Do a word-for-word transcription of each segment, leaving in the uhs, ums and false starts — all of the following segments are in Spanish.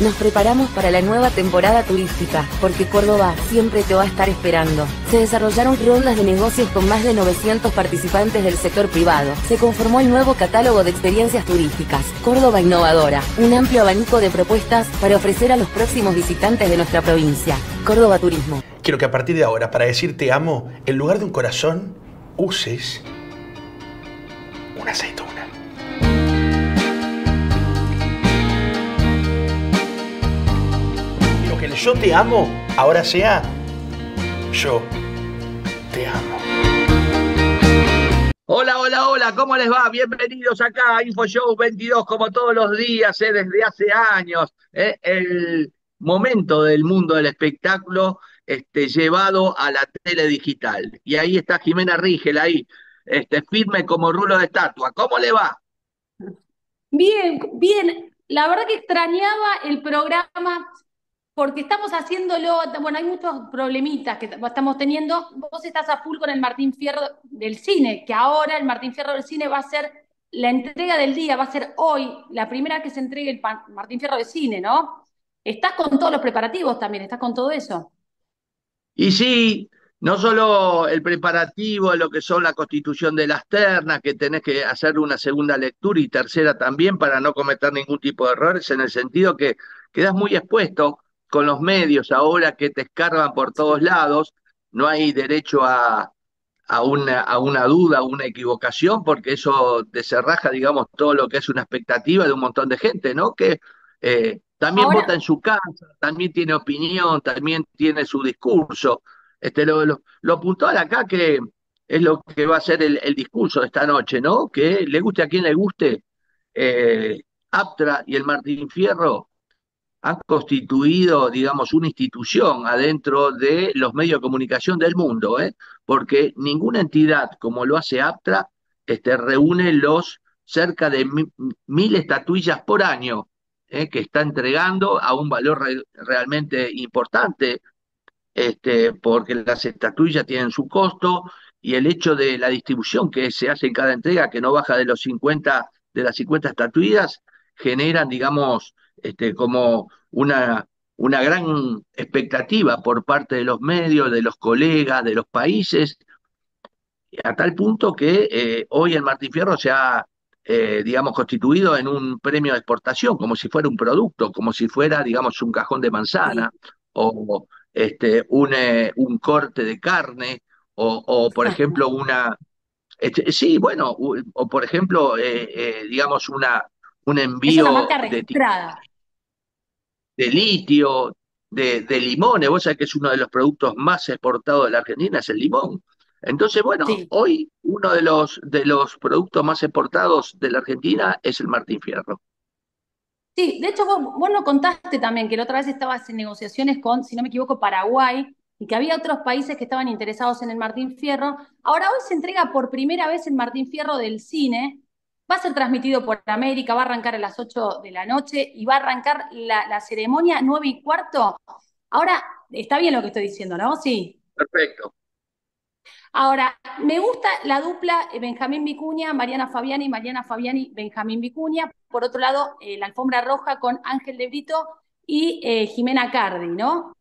Nos preparamos para la nueva temporada turística, porque Córdoba siempre te va a estar esperando. Se desarrollaron rondas de negocios con más de novecientos participantes del sector privado. Se conformó el nuevo catálogo de experiencias turísticas, Córdoba Innovadora, un amplio abanico de propuestas para ofrecer a los próximos visitantes de nuestra provincia. Córdoba Turismo. Quiero que a partir de ahora, para decir te amo, en lugar de un corazón, uses una aceituna. Que el yo te amo ahora sea yo te amo. Hola, hola, hola, ¿cómo les va? Bienvenidos acá a InfoShow veintidós, como todos los días, eh, desde hace años, eh, el momento del mundo del espectáculo este, llevado a la tele digital. Y ahí está Jimena Rigel, ahí, este, firme como rulo de estatua. ¿Cómo le va? Bien, bien. La verdad que extrañaba el programa porque estamos haciéndolo, bueno, hay muchos problemitas que estamos teniendo. Vos estás a full con el Martín Fierro del cine, que ahora el Martín Fierro del cine va a ser la entrega del día, va a ser hoy, la primera que se entregue el Martín Fierro del cine, ¿no? Estás con todos los preparativos también, estás con todo eso. Y sí, no solo el preparativo de lo que son la constitución de las ternas, que tenés que hacer una segunda lectura y tercera también para no cometer ningún tipo de errores, en el sentido que quedás muy expuesto con los medios ahora que te escarban por todos lados, no hay derecho a, a una, a una duda, a una equivocación, porque eso deserraja, digamos, todo lo que es una expectativa de un montón de gente, ¿no? Que eh, también Ahora, vota en su casa, también tiene opinión, también tiene su discurso. Este, lo, lo, lo puntual acá que es lo que va a ser el, el discurso de esta noche, ¿no? Que le guste a quien le guste, eh, Aptra y el Martín Fierro han constituido, digamos, una institución adentro de los medios de comunicación del mundo, ¿eh? Porque ninguna entidad como lo hace Aptra este, reúne los cerca de mi, mil estatuillas por año, ¿eh? Que está entregando a un valor re, realmente importante, este, porque las estatuillas tienen su costo y el hecho de la distribución que se hace en cada entrega, que no baja de los cincuenta, de las cincuenta estatuillas, generan, digamos, este, como una, una gran expectativa por parte de los medios, de los colegas, de los países, a tal punto que eh, hoy el Martín Fierro se ha, eh, digamos, constituido en un premio de exportación, como si fuera un producto, como si fuera, digamos, un cajón de sí. manzana o este, un, eh, un corte de carne o, o, por ejemplo, una... este, sí, bueno, u- o por ejemplo, eh, eh, digamos, una, un Es una envío marca de, registrada. de litio, de, de limones. Vos sabés que es uno de los productos más exportados de la Argentina, es el limón. Entonces, bueno, Sí. hoy uno de los, de los productos más exportados de la Argentina es el Martín Fierro. Sí, de hecho vos, vos lo contaste también, que la otra vez estabas en negociaciones con, si no me equivoco, Paraguay, y que había otros países que estaban interesados en el Martín Fierro. Ahora hoy se entrega por primera vez el Martín Fierro del cine, va a ser transmitido por América, va a arrancar a las ocho de la noche y va a arrancar la, la ceremonia nueve y cuarto. Ahora, está bien lo que estoy diciendo, ¿no? Sí. Perfecto. Ahora, me gusta la dupla eh, Benjamín Vicuña, Mariana Fabiani, Mariana Fabiani, Benjamín Vicuña. Por otro lado, eh, la alfombra roja con Ángel de Brito y eh, Jimena Cardi, ¿no?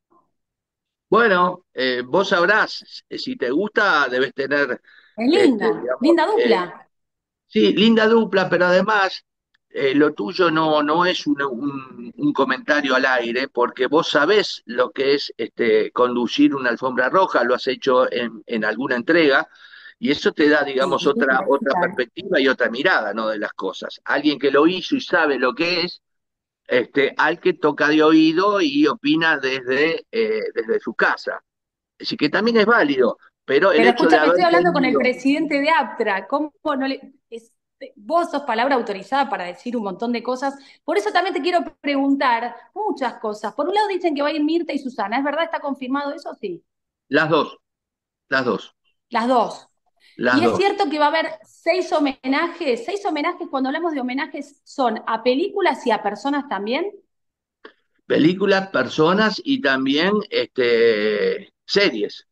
Bueno, eh, vos sabrás, eh, si te gusta, debes tener, Es este, linda, digamos, linda eh, dupla. sí, linda dupla, pero además eh, lo tuyo no, no es un, un- un comentario al aire, porque vos sabés lo que es este, conducir una alfombra roja, lo has hecho en, en alguna entrega, y eso te da, Sí, digamos, otra, linda, ¿qué otra tal? perspectiva y otra mirada, ¿no? De las cosas. Alguien que lo hizo y sabe lo que es, este, al que toca de oído y opina desde, eh, desde su casa. Así que también es válido, pero el Pero hecho de escúchame, haber estoy hablando con el tenido presidente de APTRA. ¿Cómo no le.? es- vos sos palabra autorizada para decir un montón de cosas. Por eso también te quiero preguntar muchas cosas. Por un lado dicen que va a ir Mirta y Susana. ¿Es verdad? ¿Está confirmado eso? Sí. las dos, las dos, Las dos. las Y es dos. cierto que va a haber seis homenajes. Seis homenajes, cuando hablamos de homenajes, son a películas y a personas también. Películas, personas y también este, series,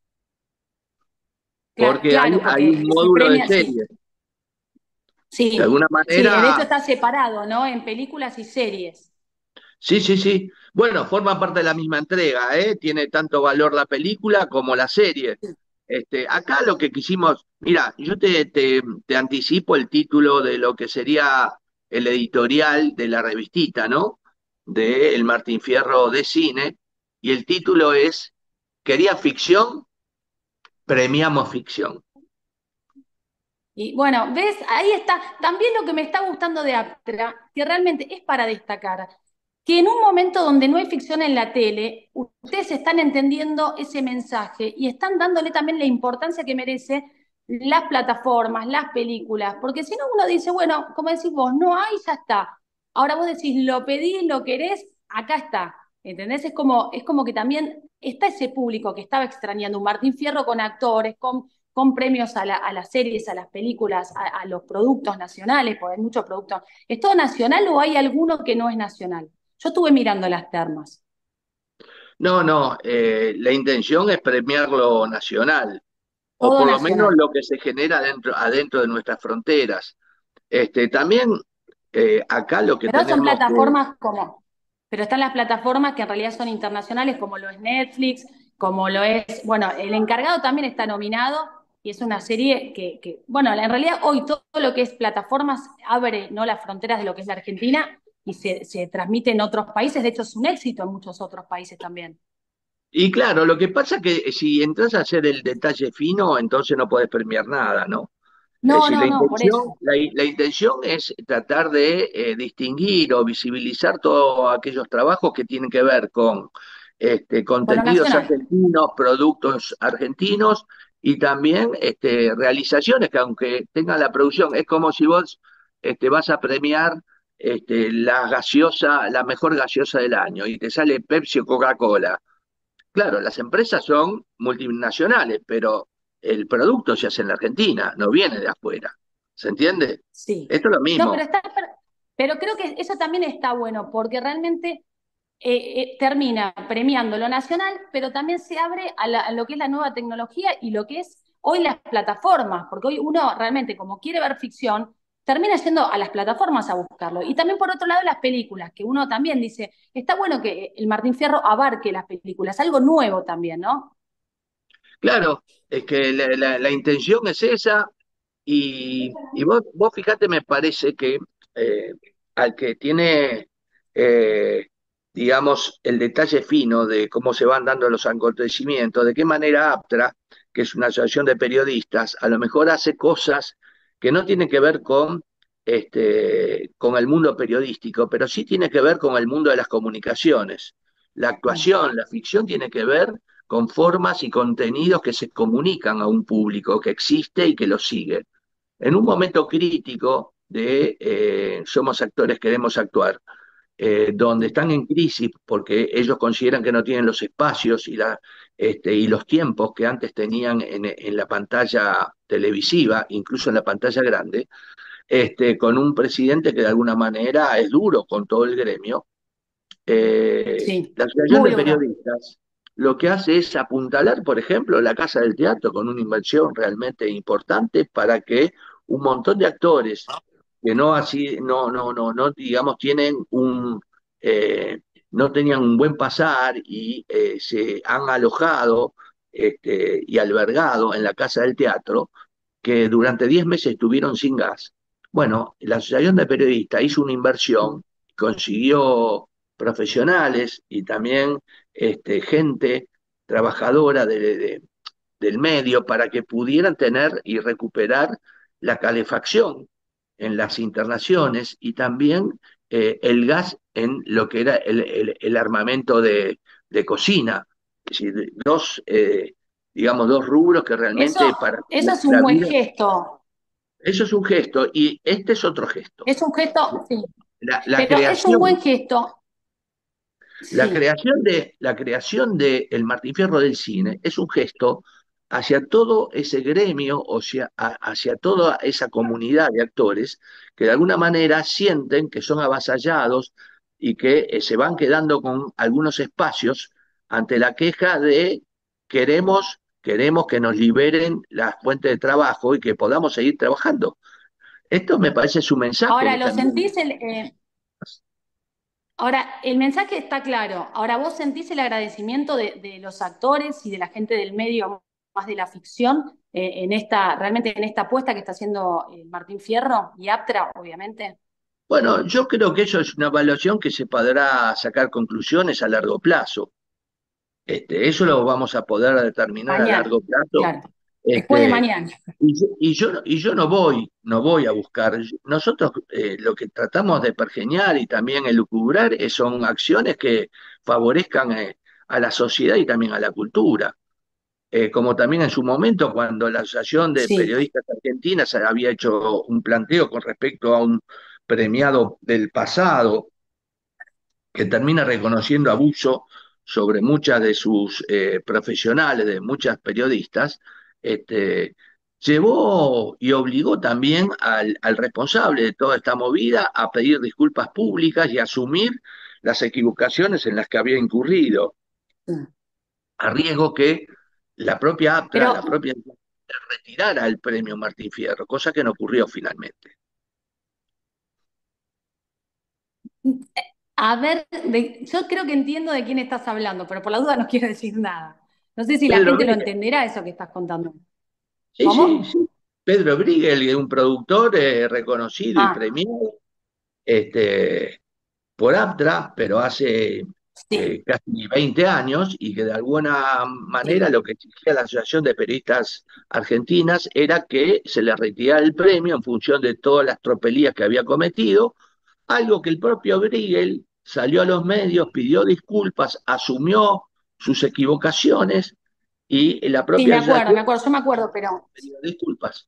Cla- porque hay, claro, hay un porque se módulo de premia, sí. series. De Sí, alguna sí, de hecho manera, está separado, ¿no? En películas y series. Sí, sí, sí. Bueno, forma parte de la misma entrega, ¿eh? Tiene tanto valor la película como la serie. Este, acá lo que quisimos, mira, yo te, te, te anticipo el título de lo que sería el editorial de la revistita, ¿no? De El Martín Fierro de Cine, y el título es ¿Quería ficción? Premiamos ficción. Y bueno, ves, ahí está. También lo que me está gustando de Aptra, que realmente es para destacar, que en un momento donde no hay ficción en la tele, ustedes están entendiendo ese mensaje y están dándole también la importancia que merece las plataformas, las películas, porque si no uno dice, bueno, como decís vos, no hay, ya está. Ahora vos decís, lo pedís, lo querés, acá está. ¿Entendés? Es como, es como que también está ese público que estaba extrañando un Martín Fierro con actores, con con premios a, la, a, las series, a las películas, a, a, los productos nacionales, porque hay muchos productos. ¿Es todo nacional o hay alguno que no es nacional? Yo estuve mirando las termas. No, no, eh, la intención es premiar lo nacional, o Todo por lo menos nacional. lo que se genera dentro, adentro de nuestras fronteras. Este, también eh, acá lo que Pero son tenemos que... plataformas como, pero están las plataformas que en realidad son internacionales, como lo es Netflix, como lo es, bueno, El Encargado también está nominado y es una serie que, que bueno, en realidad hoy todo lo que es plataformas abre, ¿no?, las fronteras de lo que es la Argentina y se, se transmite en otros países, de hecho es un éxito en muchos otros países también. Y claro, lo que pasa es que si entras a hacer el detalle fino, entonces no podés premiar nada, ¿no? Es No, decir, la no, no, por intención, eso. la, la intención es tratar de eh, distinguir o visibilizar todos aquellos trabajos que tienen que ver con este, Con lo contenidos nacional. argentinos, productos argentinos y también este, realizaciones que aunque tengan la producción, es como si vos este, vas a premiar este, la gaseosa, la mejor gaseosa del año y te sale Pepsi o Coca-Cola. Claro, las empresas son multinacionales, pero el producto se hace en la Argentina, no viene de afuera. ¿Se entiende? Sí. Esto es lo No, pero mismo. está, pero creo que eso también está bueno, porque realmente eh, eh, termina premiando lo nacional, pero también se abre a, la- a lo que es la nueva tecnología y lo que es hoy las plataformas, porque hoy uno realmente, como quiere ver ficción, termina yendo a las plataformas a buscarlo. Y también por otro lado las películas, que uno también dice, está bueno que el Martín Fierro abarque las películas, algo nuevo también, ¿no? Claro, es que la, la- la intención es esa y, y vos, vos fíjate, me parece que eh, al que tiene, eh, digamos, el detalle fino de cómo se van dando los acontecimientos, de qué manera Aptra, que es una asociación de periodistas, a lo mejor hace cosas que no tienen que ver con, este, con el mundo periodístico, pero sí tiene que ver con el mundo de las comunicaciones. La actuación, la ficción tiene que ver con formas y contenidos que se comunican a un público que existe y que lo sigue. En un momento crítico de eh, somos actores, queremos actuar, eh, donde están en crisis porque ellos consideran que no tienen los espacios y, la, este, y los tiempos que antes tenían en, en, la pantalla televisiva, incluso en la pantalla grande, este, con un presidente que de alguna manera es duro con todo el gremio. Eh, Sí, la Asociación muy de duro. Periodistas lo que hace es apuntalar, por ejemplo, la Casa del Teatro con una inversión realmente importante para que un montón de actores que no así, no, no, no, no, digamos, tienen un, eh, no tenían un buen pasar y eh, se han alojado este, y albergado en la Casa del Teatro, que durante diez meses estuvieron sin gas. Bueno, la Asociación de Periodistas hizo una inversión, consiguió profesionales y también este, gente trabajadora de, de, del medio para que pudieran tener y recuperar la calefacción en las internaciones y también eh, el gas en lo que era el, el, el armamento de, de, cocina. Es decir, dos, eh, digamos, dos rubros que realmente Eso, para eso la, es un la buen vida, gesto. eso es un gesto y este es otro gesto. Es un gesto, sí. La, la Pero es un buen creación gesto, La sí. creación de, la creación de el Martín Fierro del cine es un gesto hacia todo ese gremio, o sea, a- hacia toda esa comunidad de actores que de alguna manera sienten que son avasallados y que eh, se van quedando con algunos espacios ante la queja de queremos, queremos que nos liberen las fuentes de trabajo y que podamos seguir trabajando. Esto me parece su mensaje Ahora, que ¿lo también sentís el, eh, Ahora, el mensaje está claro. Ahora, ¿vos sentís el agradecimiento de, de los actores y de la gente del medio, más de la ficción, eh, en esta, realmente en esta apuesta que está haciendo eh, Martín Fierro y Aptra, obviamente? Bueno, yo creo que eso es una evaluación que se podrá sacar conclusiones a largo plazo. Este, eso lo vamos a poder determinar a Mañana, largo plazo. claro. Después de Este, mañana. y yo, y yo, no- y yo no voy, no voy a buscar. Nosotros eh, lo que tratamos de pergeñar y también elucubrar eh, son acciones que favorezcan eh, a la sociedad y también a la cultura. Eh, como también en su momento, cuando la Asociación de Sí. Periodistas Argentinas había hecho un planteo con respecto a un premiado del pasado que termina reconociendo abuso sobre muchas de sus eh, profesionales, de muchas periodistas, este, llevó y obligó también al, al responsable de toda esta movida a pedir disculpas públicas y asumir las equivocaciones en las que había incurrido, a riesgo que la propia APRA, Pero, la propia retirara el premio Martín Fierro, cosa que no ocurrió finalmente. a ver, de- yo creo que entiendo de quién estás hablando, pero por la duda no quiero decir nada. No sé si la Pedro gente lo Briegel, entenderá eso que estás contando. sí, sí, ¿Cómo? sí. Pedro Briegel, un productor eh, reconocido y Ah, premiado este, por APTRA, pero hace sí, eh, casi veinte años, y que de alguna manera sí. lo que exigía la Asociación de Periodistas Argentinas era que se le retirara el premio en función de todas las tropelías que había cometido, algo que el propio Briegel salió a los medios, pidió disculpas, asumió sus equivocaciones y la Sí, propia me acuerdo, asociación me acuerdo, yo me acuerdo, pero pidió disculpas.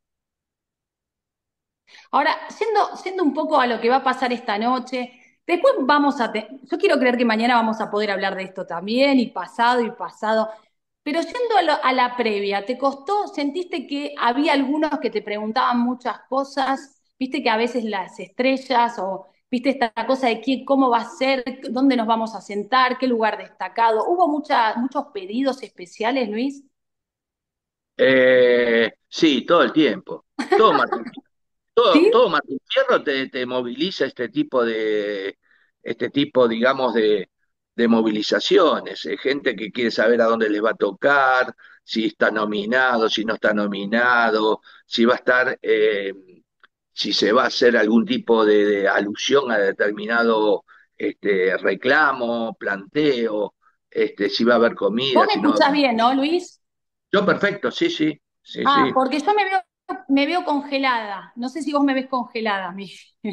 ahora, yendo, yendo un poco a lo que va a pasar esta noche, después vamos a... te- yo quiero creer que mañana vamos a poder hablar de esto también, y pasado y pasado, pero yendo a, lo- a la previa, ¿te costó? ¿Sentiste que había algunos que te preguntaban muchas cosas? ¿Viste que a veces las estrellas o viste esta cosa de quién, cómo va a ser, dónde nos vamos a sentar, qué lugar destacado? ¿Hubo mucha- muchos pedidos especiales, Luis? Eh, sí, todo el tiempo. Todo Martín, todo, ¿Sí? todo Martín Fierro te, te moviliza este tipo de, este tipo, digamos, de, de movilizaciones. Eh, gente que quiere saber a dónde les va a tocar, si está nominado, si no está nominado, si va a estar, eh, si se va a hacer algún tipo de, de alusión a determinado este, reclamo, planteo, este, si va a haber Vos comida, me si no va a escuchás haber. bien, ¿no, Luis? Yo perfecto, sí, sí, sí, Ah, sí. porque yo me veo, me veo congelada. No sé si vos me ves congelada, mi.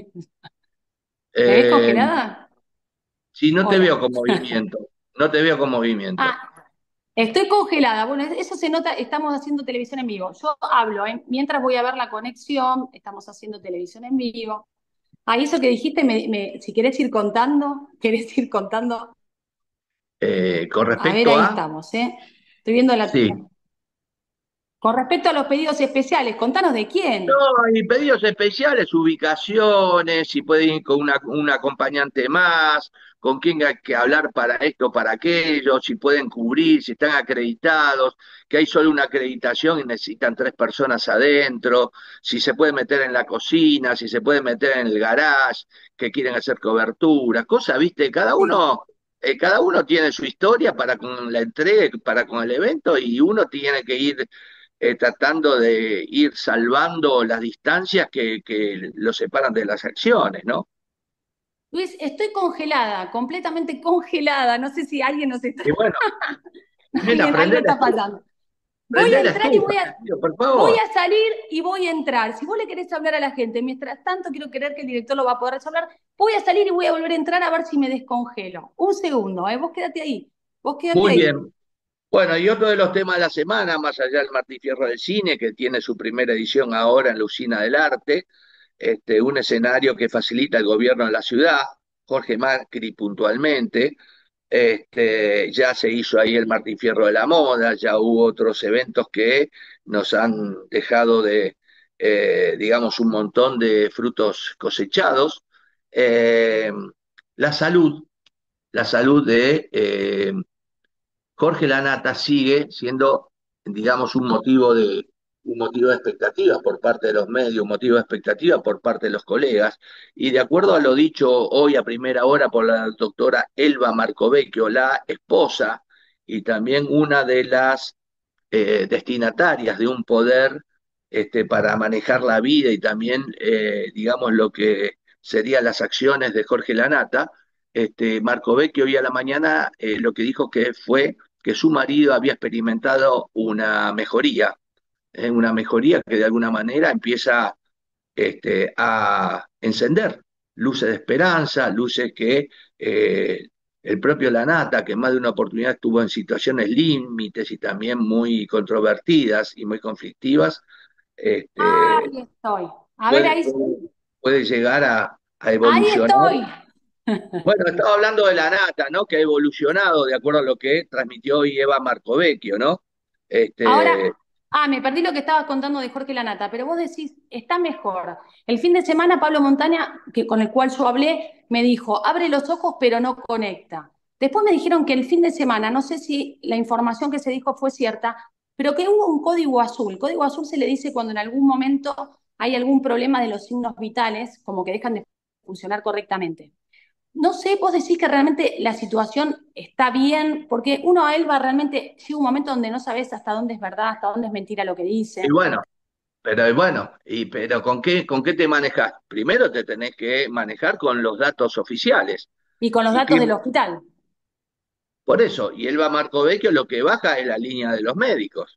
¿Me ves Eh, congelada? si no te veo Hola. con movimiento, no te veo con movimiento. Ah, estoy congelada. Bueno, eso se nota, estamos haciendo televisión en vivo. Yo hablo, ¿eh? Mientras voy a ver la conexión, estamos haciendo televisión en vivo. Ah, y eso que dijiste, me- me- si querés ir contando, querés ir contando. Eh, con A ver, respecto ahí a, estamos, ¿eh? Estoy viendo la. sí. Con respecto a los pedidos especiales, contanos de No, quién. hay pedidos especiales, ubicaciones, si pueden ir con una, un acompañante más, con quién hay que hablar para esto, para aquello, si pueden cubrir, si están acreditados, que hay solo una acreditación y necesitan tres personas adentro, si se puede meter en la cocina, si se puede meter en el garage, que quieren hacer cobertura, cosas, viste, cada Sí. uno, eh, cada uno tiene su historia para con la entrega, para con el evento, y uno tiene que ir eh, tratando de ir salvando las distancias que, que lo separan de las acciones, ¿no? Luis, estoy congelada, completamente congelada. No sé si alguien nos está, Y bueno, Jimena, alguien, algo prende la está estufa, pasando. Voy a prende la entrar y estufa, voy te a, pido, por voy favor. a salir y voy a entrar. Si vos le querés hablar a la gente, mientras tanto quiero creer que el director lo va a poder resolver, voy a salir y voy a volver a entrar a ver si me descongelo. Un segundo, ¿eh? Vos quédate ahí. Vos quédate Muy ahí. bien. Bueno, y otro de los temas de la semana, más allá del Martí Fierro del Cine, que tiene su primera edición ahora en la Usina del Arte, este, un escenario que facilita el gobierno de la ciudad, Jorge Macri puntualmente. Este, ya se hizo ahí el Martín Fierro de la Moda, ya hubo otros eventos que nos han dejado de, eh, digamos, un montón de frutos cosechados. Eh, la salud, la salud de eh, Jorge Lanata sigue siendo, digamos, un motivo de, un motivo de expectativa por parte de los medios, un motivo de expectativa por parte de los colegas, y de acuerdo a lo dicho hoy a primera hora por la doctora Elba Marcovecchio, la esposa y también una de las eh, destinatarias de un poder este, para manejar la vida y también, eh, digamos, lo que serían las acciones de Jorge Lanata, este, Marcovecchio hoy a la mañana eh, lo que dijo que fue que su marido había experimentado una mejoría, eh, una mejoría que de alguna manera empieza este, a encender luces de esperanza, luces que eh, el propio Lanata, que en más de una oportunidad estuvo en situaciones límites y también muy controvertidas y muy conflictivas, este, Ahí estoy. A ver, puede, ahí, puede, puede llegar a, a ahí evolucionar. estoy. Bueno, estaba hablando de Lanata, ¿no? Que ha evolucionado de acuerdo a lo que transmitió hoy Eva Marcovecchio, ¿no? Este, Ahora, ah, me perdí lo que estabas contando de Jorge Lanata, pero vos decís, está mejor. El fin de semana Pablo Montaña, que, con el cual yo hablé, me dijo, abre los ojos pero no conecta. Después me dijeron que el fin de semana, no sé si la información que se dijo fue cierta, pero que hubo un código azul. Código azul se le dice cuando en algún momento hay algún problema de los signos vitales, como que dejan de funcionar correctamente. No sé, vos decís que realmente la situación está bien, porque uno a él va realmente, llega un momento donde no sabes hasta dónde es verdad, hasta dónde es mentira lo que y dice, bueno, pero y bueno, y pero ¿con qué, con qué te manejas? Primero te tenés que manejar con los datos oficiales. y con los Y datos que, del hospital. por eso, y Elba Marcovecchio lo que baja es la línea de los médicos.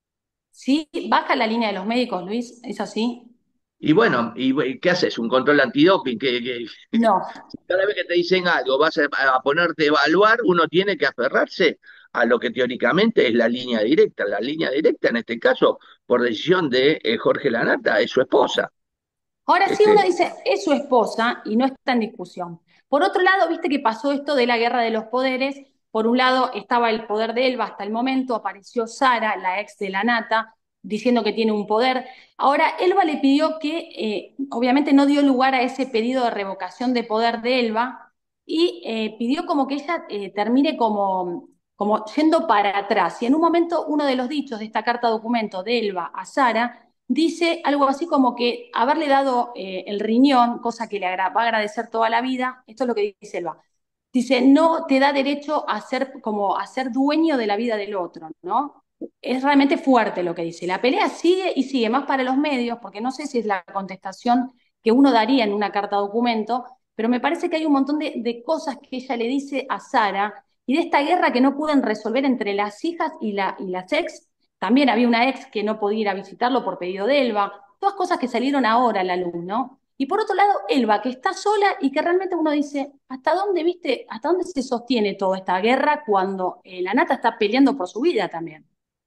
Sí, baja la línea de los médicos, Luis, ¿es así? Y bueno, ¿y qué haces? ¿Un control antidoping? Que, que No. cada vez que te dicen algo, vas a, a ponerte a evaluar, uno tiene que aferrarse a lo que teóricamente es la línea directa. La línea directa, en este caso, por decisión de eh, Jorge Lanata, es su esposa. Ahora sí Este, uno dice, es su esposa y no está en discusión. Por otro lado, viste que pasó esto de la guerra de los poderes. Por un lado estaba el poder de Elba hasta el momento, apareció Sara, la ex de la Nata, diciendo que tiene un poder. Ahora, Elba le pidió que, eh, obviamente no dio lugar a ese pedido de revocación de poder de Elba y eh, pidió como que ella eh, termine como, como yendo para atrás. Y en un momento uno de los dichos de esta carta documento de Elba a Sara dice algo así como que haberle dado eh, el riñón, cosa que le agra va a agradecer toda la vida, esto es lo que dice Elba. Dice, no te da derecho a ser como a ser dueño de la vida del otro, ¿no? Es realmente fuerte lo que dice. La pelea sigue y sigue, más para los medios, porque no sé si es la contestación que uno daría en una carta documento, pero me parece que hay un montón de, de cosas que ella le dice a Sara y de esta guerra que no pueden resolver entre las hijas y, la, y las ex. También había una ex que no podía ir a visitarlo por pedido de Elba. Todas cosas que salieron ahora a la luz, ¿no? Y por otro lado, Elba, que está sola y que realmente uno dice, ¿hasta dónde, viste, hasta dónde se sostiene toda esta guerra cuando eh, la Nata está peleando por su vida también?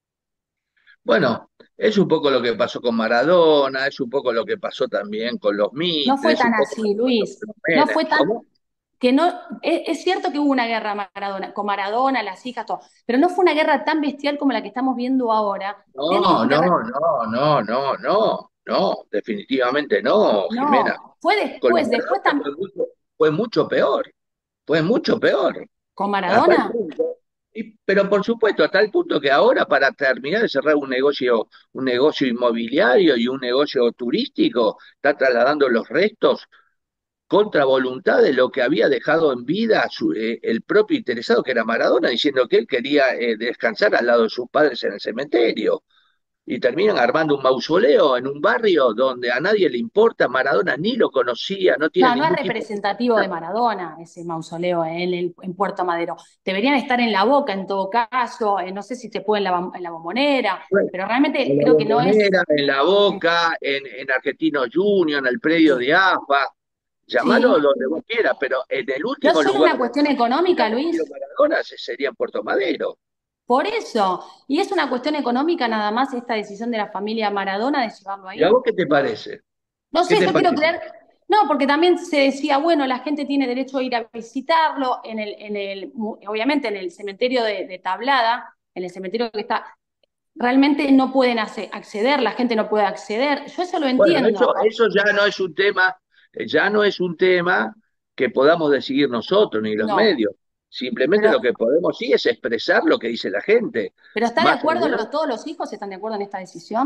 bueno, es un poco lo que pasó con Maradona, es un poco lo que pasó también con los No Mitre, fue es un tan poco lo así, que pasó Luis. con los No Menem. fue tan, ¿Cómo? que no, es, es cierto que hubo una guerra Maradona, con Maradona, las hijas, todo, pero no fue una guerra tan bestial como la que estamos viendo ahora. De, No, de, no, no, no, no, no, no, definitivamente no, Jimena. no, fue Con los después, después Maradona también, fue mucho, fue mucho peor, fue mucho peor. con A tal Maradona. punto, y- pero por supuesto, a tal punto que ahora para terminar de cerrar un negocio, un negocio inmobiliario y un negocio turístico, está trasladando los restos contra voluntad de lo que había dejado en vida su- eh, el propio interesado, que era Maradona, diciendo que él quería eh, descansar al lado de sus padres en el cementerio. Y terminan armando un mausoleo en un barrio donde a nadie le importa, Maradona ni lo conocía, no tiene No, no es ningún tipo representativo de... de Maradona ese mausoleo en, el- en Puerto Madero. Deberían estar en La Boca en todo caso, eh, no sé si se puede en la, Bom- en la Bombonera, Bueno, pero en realmente la creo que no es. Bombonera, en La Boca, en, en Argentinos Juniors, en el predio de AFA, llamalo Sí, donde vos quieras, pero en el no es último solo lugar una donde cuestión económica, hubiera nacido Luis, Maradona se- sería en Puerto Madero. por eso. Y es una cuestión económica nada más esta decisión de la familia Maradona de llevarlo ¿Y a ahí. vos qué te parece? No ¿Qué sé, te yo quiero parece? creer. No, porque también se decía, bueno, la gente tiene derecho a ir a visitarlo en el, en el, obviamente en el cementerio de, de Tablada, en el cementerio que está realmente no pueden acceder, la gente no puede acceder. Yo eso lo Bueno, entiendo. eso, eso ya no es un tema, eh, ya no es un tema que podamos decidir nosotros ni los No, medios. Simplemente pero, lo que podemos sí es expresar lo que dice la gente. pero ¿está de Más acuerdo? allá, Los, ¿todos los hijos están de acuerdo en esta decisión?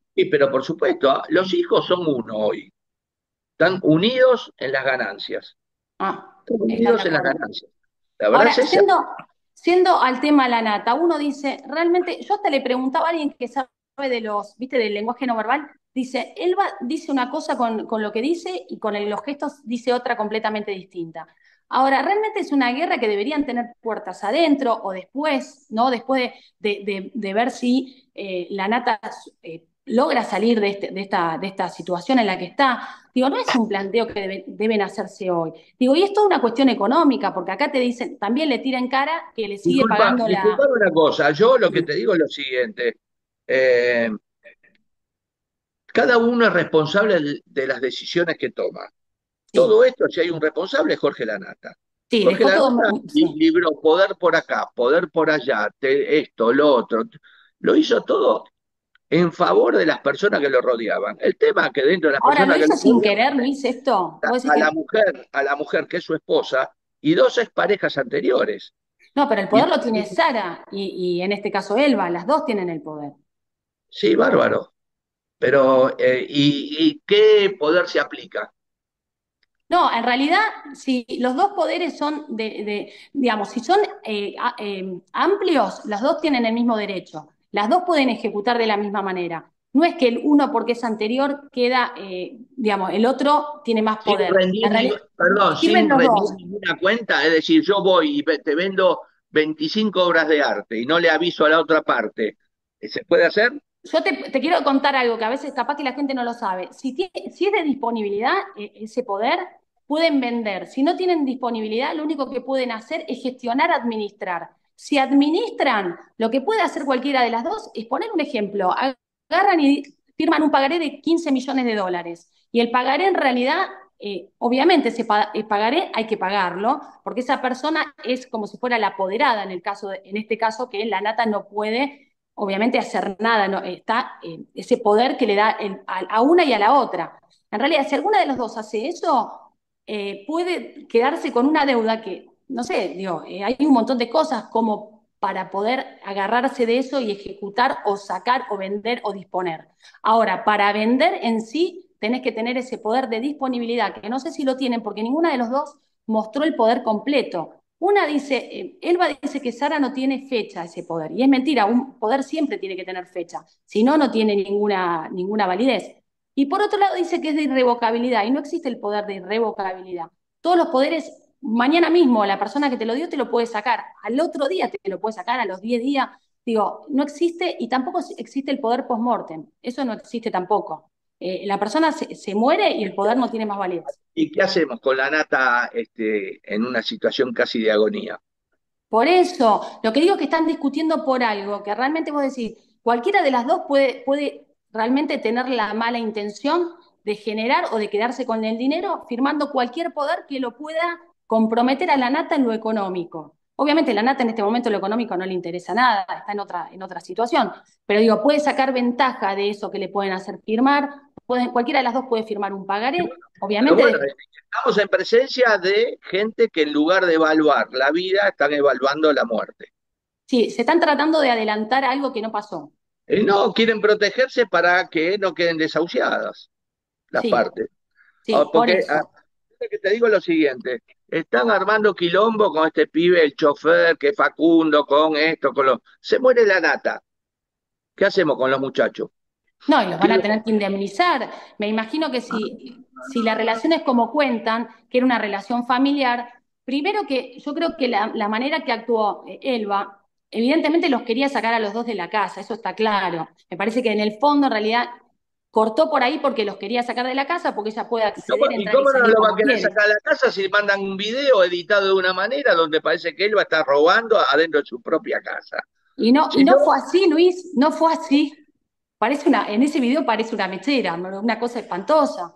Sí, pero por supuesto, los hijos son uno hoy. Están unidos en las ganancias. Ah, Están estás de unidos en las acuerdo. ganancias. La verdad Ahora, es esa. siendo, siendo al tema la nata, uno dice, realmente, yo hasta le preguntaba a alguien que sabe de los, viste, del lenguaje no verbal, dice, él va, dice una cosa con, con lo que dice y con el- los gestos dice otra completamente distinta. Ahora, realmente es una guerra que deberían tener puertas adentro o después, ¿no? Después de, de- de- de ver si eh, la nata eh, logra salir de, este- de esta, de esta situación en la que está. Digo, no es un planteo que debe- deben hacerse hoy. Digo, y es toda una cuestión económica, porque acá te dicen, también le tiran cara que le sigue Disculpa, pagando la... disculpame una cosa. Yo lo que te digo es lo siguiente. Eh, cada uno es responsable de de las decisiones que toma. Sí, Todo esto, si hay un responsable, es Jorge Lanata. sí, Jorge dejó todo... Lanata li- Sí. libró poder por acá, poder por allá, te- esto, lo otro. Lo hizo todo en favor de las personas que lo rodeaban. El tema es que dentro de las Ahora, ¿lo personas que lo hizo sin rodeaban, querer, Luis, esto? ¿Vos decís a la que... mujer, a la mujer que es su esposa y dos exparejas anteriores. No, pero el Y, poder lo tiene Sara y, y en este caso Elba, las dos tienen el poder. sí, bárbaro. Pero, eh, ¿y, y qué poder se aplica? No, en realidad, si los dos poderes son de, de- digamos, si son eh, a- eh, amplios, los dos tienen el mismo derecho. Las dos pueden ejecutar de la misma manera. No es que el uno, porque es anterior, queda, eh, digamos, el otro tiene más Sin poder. rendir, En ni- realidad, perdón, sirven sin los rendir dos. ninguna cuenta, es decir, yo voy y ve- te vendo veinticinco obras de arte y no le aviso a la otra parte. ¿Se puede hacer? Yo te, te quiero contar algo que a veces capaz que la gente no lo sabe. Si, tiene- si es de disponibilidad eh, ese poder, pueden vender. Si no tienen disponibilidad, lo único que pueden hacer es gestionar, administrar. Si administran, lo que puede hacer cualquiera de las dos es poner un ejemplo. Agarran y firman un pagaré de quince millones de dólares. Y el pagaré en realidad, eh, obviamente ese pa- el pagaré hay que pagarlo, porque esa persona es como si fuera la apoderada en el caso de- en este caso que la nata no puede obviamente hacer nada, no, está eh, ese poder que le da el- a, a una y a la otra. En realidad, si alguna de los dos hace eso, eh, puede quedarse con una deuda que, no sé, digo, eh, hay un montón de cosas como para poder agarrarse de eso y ejecutar o sacar o vender o disponer. Ahora, para vender en sí, tenés que tener ese poder de disponibilidad, que no sé si lo tienen porque ninguna de los dos mostró el poder completo. Una dice, eh, Elba dice que Sara no tiene fecha ese poder, y es mentira, un poder siempre tiene que tener fecha, si no, no tiene ninguna, ninguna validez. Y por otro lado dice que es de irrevocabilidad, y no existe el poder de irrevocabilidad. Todos los poderes, mañana mismo la persona que te lo dio te lo puede sacar, al otro día te lo puede sacar, a los diez días, digo, no existe, y tampoco existe el poder post-mortem, eso no existe tampoco. Eh, la persona se, se muere y el poder no tiene más validez. ¿Y qué hacemos con la nata este, en una situación casi de agonía? Por eso, lo que digo es que están discutiendo por algo, que realmente vos decís, cualquiera de las dos puede, puede realmente tener la mala intención de generar o de quedarse con el dinero firmando cualquier poder que lo pueda comprometer a la nata en lo económico. Obviamente la nata en este momento lo económico no le interesa nada, está en otra, en otra situación, pero digo, puede sacar ventaja de eso que le pueden hacer firmar, pueden, cualquiera de las dos puede firmar un pagaré, Pero bueno, obviamente. estamos en presencia de gente que en lugar de evaluar la vida, están evaluando la muerte. Sí, se están tratando de adelantar algo que no pasó. Y no quieren protegerse para que no queden desahuciadas las Sí, partes. Ah, sí, por porque ah, eso. lo que te digo es lo siguiente, están armando quilombo con este pibe, el chofer, que es Facundo, con esto, con lo... Se muere la nata. ¿Qué hacemos con los muchachos? No, y los ¿Qué van a le- tener que indemnizar. Me imagino que si, si la relación es como cuentan, que era una relación familiar, primero que yo creo que la, la manera que actuó eh, Elba, evidentemente los quería sacar a los dos de la casa, eso está claro. Me parece que en el fondo, en realidad, cortó por ahí porque los quería sacar de la casa, porque ella puede ¿Y cómo, acceder, y entrar y cómo no salir lo va a como querer quiere. sacar a la casa si mandan un video editado de una manera donde parece que él va a estar robando adentro de su propia casa? Y no, Si y no, no fue así, Luis, no fue así. Parece una, en ese video parece una mechera, una cosa espantosa.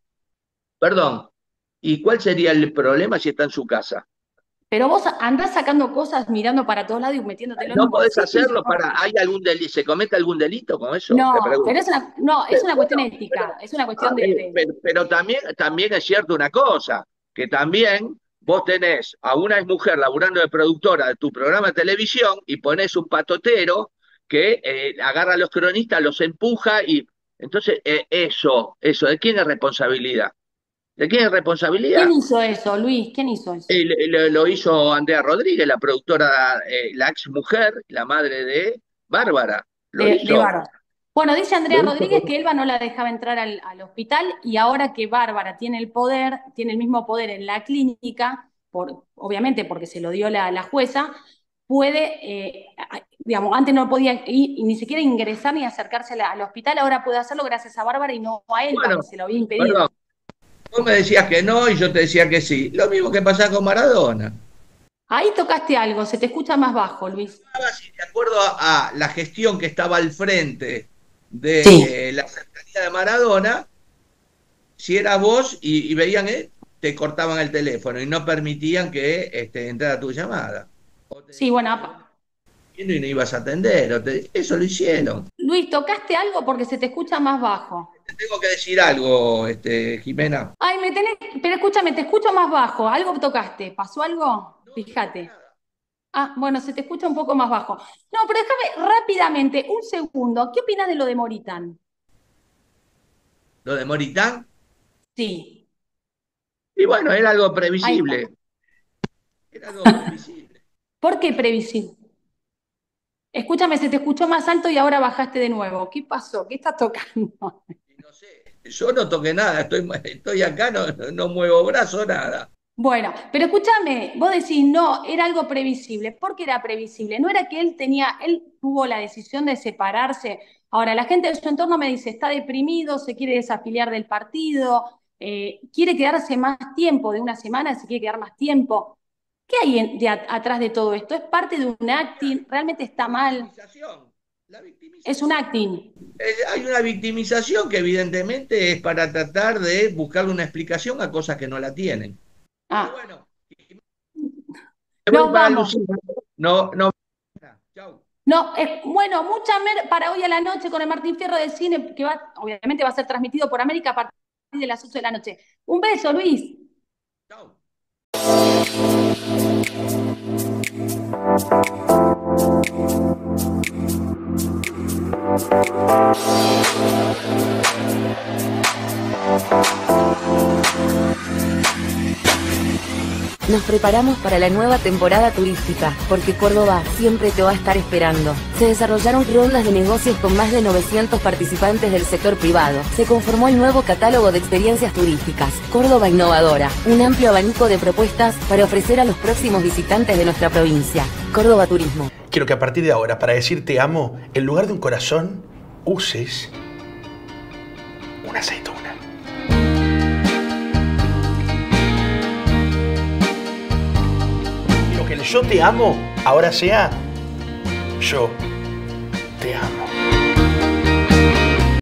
perdón, ¿y cuál sería el problema si está en su casa? Pero vos andás sacando cosas, mirando para todos lados y metiéndotelo en ¿No un podés bolsillo. hacerlo para, hay algún delito, se comete algún delito con eso? Te No, pero pregunto. es una, no, es Pero, una bueno, cuestión pero, ética, es una a cuestión de, ver, de- pero, pero también, también es cierto una cosa, que también vos tenés a una mujer laburando de productora de tu programa de televisión y ponés un patotero que eh, agarra a los cronistas, los empuja y Entonces, eh, eso, eso, ¿de quién es responsabilidad? ¿De quién es ¿Quién responsabilidad? hizo eso, Luis? ¿Quién hizo eso? Eh, lo, lo hizo Andrea Rodríguez, la productora, eh, la ex mujer, la madre de Bárbara. Lo De, de hizo, Bárbara. Bueno, dice lo Andrea hizo Rodríguez con- que Elba no la dejaba entrar al, al hospital y ahora que Bárbara tiene el poder, tiene el mismo poder en la clínica, por, obviamente porque se lo dio la, la jueza, puede, eh, digamos, antes no podía ir, ni siquiera ingresar ni acercarse a la- al hospital, ahora puede hacerlo gracias a Bárbara y no a Elba, que Bueno, se lo había impedido. perdón, vos me decías que no y yo te decía que sí. Lo mismo que pasa con Maradona. Ahí tocaste algo, se te escucha más bajo, Luis. Si de acuerdo a, a la gestión que estaba al frente Sí. de la cercanía de Maradona, si eras vos y, y veían, eh, te cortaban el teléfono y no permitían que este, entrara tu llamada. O te Sí, decían bueno, que te estaban viendo y no ibas a atender. O te- eso lo hicieron. Luis, tocaste algo porque se te escucha más bajo. Te tengo que decir algo, este, Jimena. Ay, me tenés, pero escúchame, te escucho más bajo. ¿Algo tocaste? ¿Pasó algo? No, no toqué Fíjate. nada. Ah, bueno, se te escucha un poco más bajo. No, pero déjame rápidamente, un segundo. ¿Qué opinas de lo de Moritán? Lo de Moritán. Sí, Y bueno, era algo ahí está. previsible. Era algo previsible. ¿Por qué previsible? Escúchame, se te escuchó más alto y ahora bajaste de nuevo. ¿Qué pasó? ¿Qué estás tocando? Y no sé, yo no toqué nada, estoy, estoy acá, no, no muevo brazo, nada. Bueno, pero escúchame, vos decís, no, era algo previsible. ¿Por qué era previsible? No era que él tenía, él tuvo la decisión de separarse. Ahora, la gente de su entorno me dice, está deprimido, se quiere desafiliar del partido, eh, quiere quedarse más tiempo, de una semana se quiere quedar más tiempo. ¿Qué hay en- de a- atrás de todo esto? ¿Es parte de un acting? ¿Realmente está La mal? victimización, la Es un victimización. acting. Eh, hay una victimización que evidentemente es para tratar de buscarle una explicación a cosas que no la tienen. Pero Ah, bueno, me voy nos para vamos. Lucía. No, no. Chau. No, es, bueno, mucha mer para hoy a la noche con el Martín Fierro del Cine, que va, obviamente va a ser transmitido por América a partir de las ocho de la noche. Un beso, Luis. Chau. Nos preparamos para la nueva temporada turística, porque Córdoba siempre te va a estar esperando. Se desarrollaron rondas de negocios con más de novecientos participantes del sector privado. Se conformó el nuevo catálogo de experiencias turísticas, Córdoba Innovadora, un amplio abanico de propuestas para ofrecer a los próximos visitantes de nuestra provincia. Córdoba Turismo. Quiero que a partir de ahora, para decir te amo, en lugar de un corazón, uses una aceituna. Quiero que el yo te amo ahora sea yo te amo.